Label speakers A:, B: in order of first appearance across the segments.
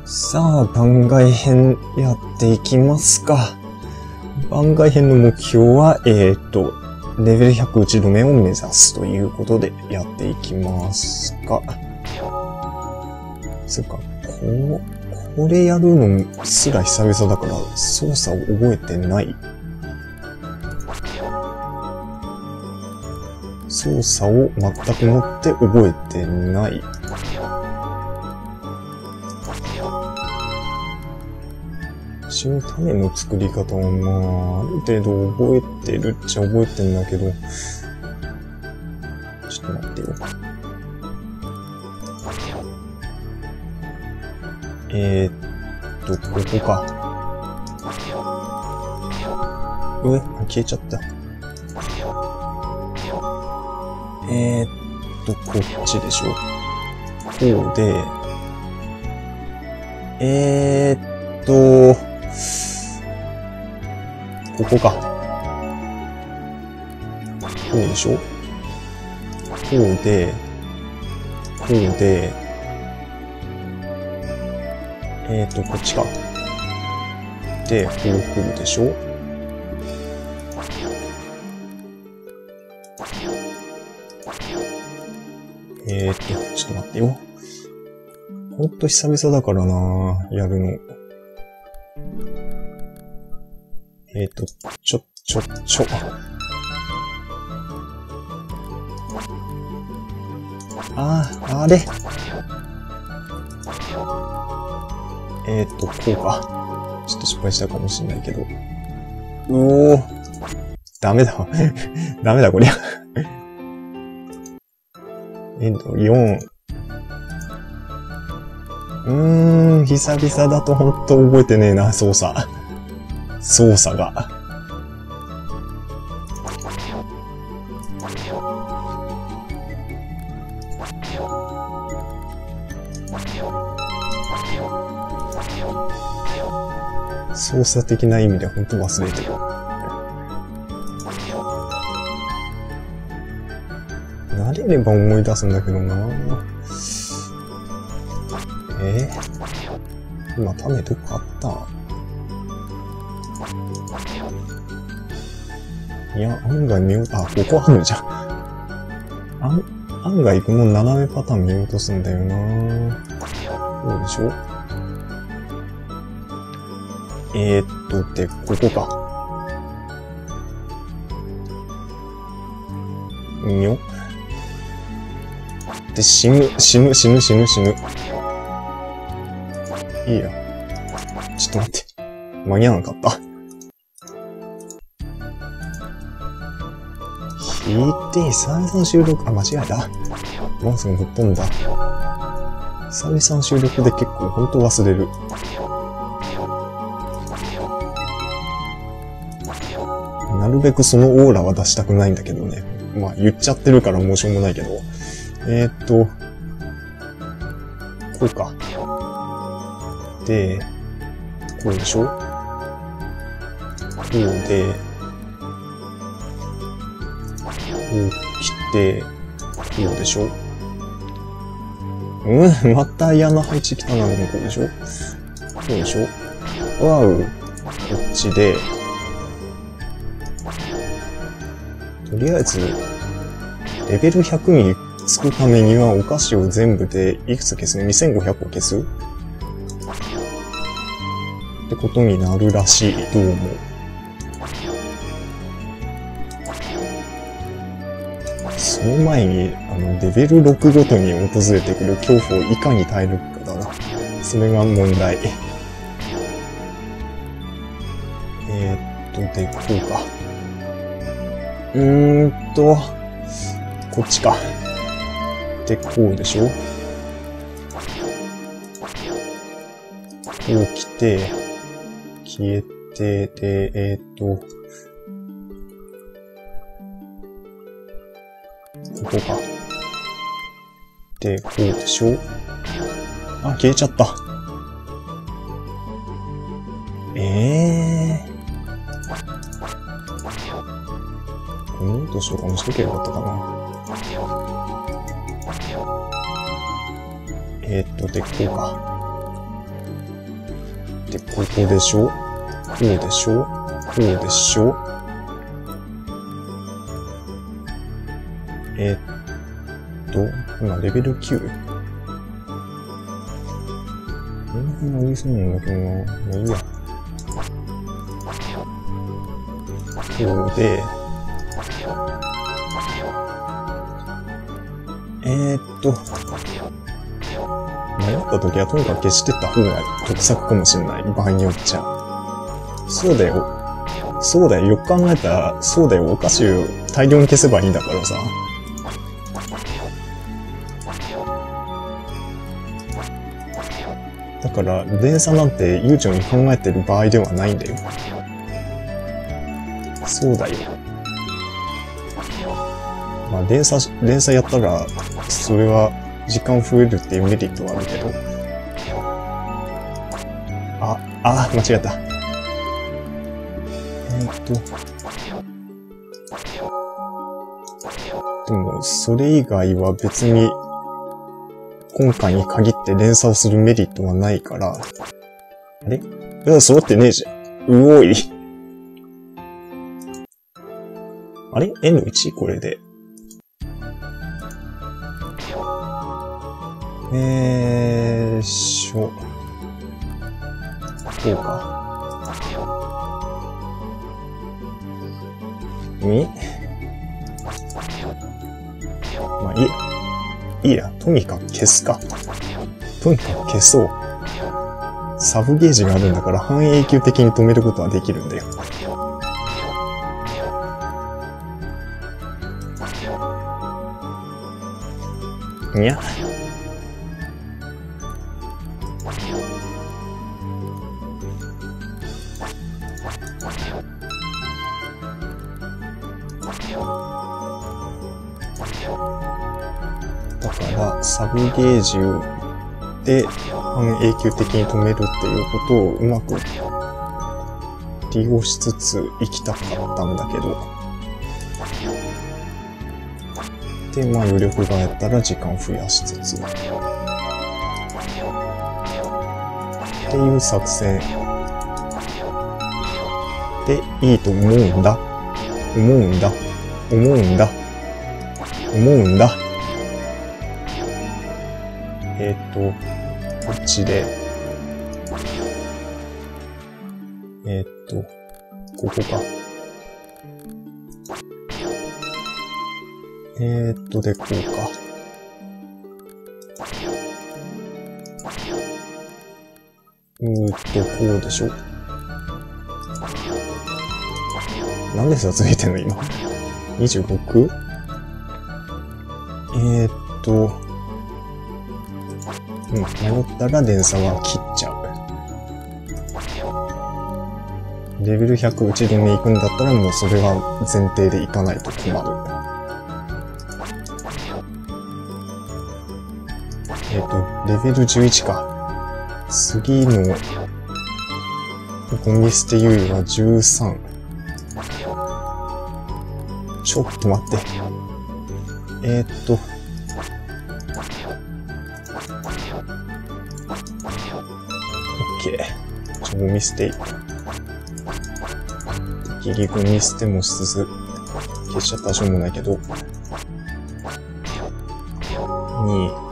A: さあ、番外編やっていきますか。番外編の目標は、レベル100打ち止めを目指すということでやっていきますか。そっか、これやるのすら久々だから操作を覚えてない。操作を全くもって覚えてない。血の種の作り方はまあ、ある程度覚えてるっちゃ覚えてんだけど、ちょっと待ってよ。ここか。消えちゃった。こっちでしょ。こうで、ここか。こうでしょ。こうで、こうで、こっちか。で、こう来るでしょ。ちょっと待ってよ。ほんと久々だからな、やるの。あれこうか。ちょっと失敗したかもしれないけど。ダメだ。ダメだ、こりゃ。4。久々だとほんと覚えてねえな、操作が。操作的な意味でほんと忘れてる。慣れれば思い出すんだけどな。今種どっかあった？いや、案外ここあるじゃん。案外この斜めパターン見落とすんだよな。どうでしょう？で、ここか。よ。で、死ぬ。いいや。ちょっと待って。間に合わなかった。久々の収録、間違えた。マウスがぶっ飛んだ。久々の収録で結構ほんと忘れる。なるべくそのオーラは出したくないんだけどね。まあ言っちゃってるからもうしょうもないけど。こうか。で、こうでしょ？こうで、こう来て、こうでしょ？また嫌な配置来たな、こうでしょ？こうでしょ？こっちで、とりあえず、レベル100につくためにはお菓子を全部でいくつ消すの？ 2500 個消す？ってことになるらしい、どうも。その前に、レベル6ごとに訪れてくる恐怖をいかに耐えるかだな。それが問題。で、こうか。こっちか。で、こうでしょ？こう来て、消えて、で、ここか。で、こうでしょ？消えちゃった。どうしようかな。しとけばよかったかな。で、こうか。 で、ここでしょ？こうでしょ？こうでしょ？今レベル 9？ この辺はいいそうなんだけどな。まあいいや。こうで、迷った時はとにかく消してった方が得策かもしれない。場合によっちゃ。そうだよ。そうだよ。よく考えたら、そうだよ。お菓子を大量に消せばいいんだからさ。だから、連鎖なんて悠長に考えてる場合ではないんだよ。そうだよ。まあ、連鎖やったら、それは時間増えるっていうメリットはあるけど。間違えた。でも、それ以外は別に、今回に限って連鎖をするメリットはないから。あれ？揃ってねえじゃん。うおい。あれ？ N1？ これで。こうか。まあいいや。とにかく消すか。とにかく消そう。サブゲージがあるんだから半永久的に止めることはできるんだよ。にゃ。だからサブゲージで半永久的に止めるっていうことをうまく利用しつつ行きたかったんだけど。で、まあ余力がやったら時間増やしつつ。っていう作戦でいいと思うんだ。こっちで、ここか。で、こうか。こうでしょ。なんで差ついてんの今。26？ 迷ったら連鎖は切っちゃう。レベル100打ち止め行くんだったらもうそれは前提で行かないと困る。レベル11か。次のゴミ捨て優位は13。ちょっと待って。ゴミ捨て。ギリゴミ捨てもしつつ、消しちゃったらしょうもないけど。2。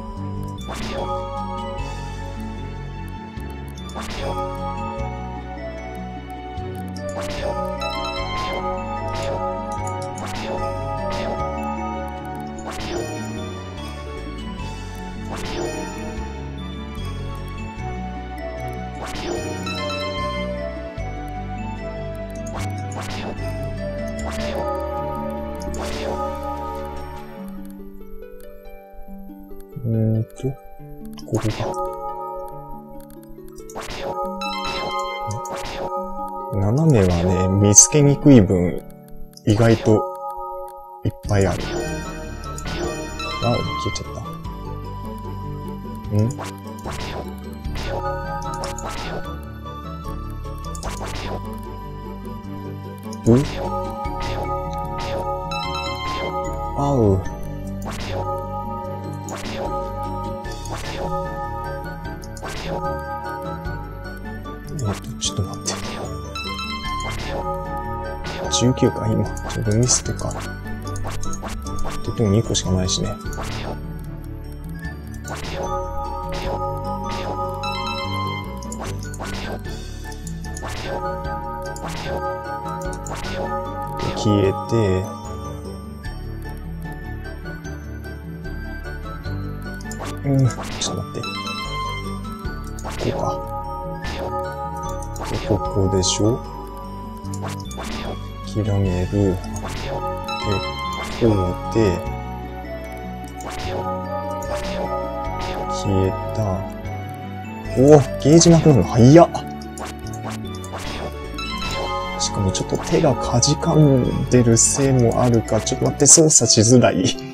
A: ここか。斜めはね、見つけにくい分、意外といっぱいある。消えちゃった。 ちょっと待って。19か、今。ルミストか。でも2個しかないしね。消えて、ちょっと待って。ここか。で、ここでしょ？諦める。で、こうで、消えた。おお、ゲージなくなるの早っ。しかもちょっと手がかじかんでるせいもあるか、ちょっと待って、操作しづらい。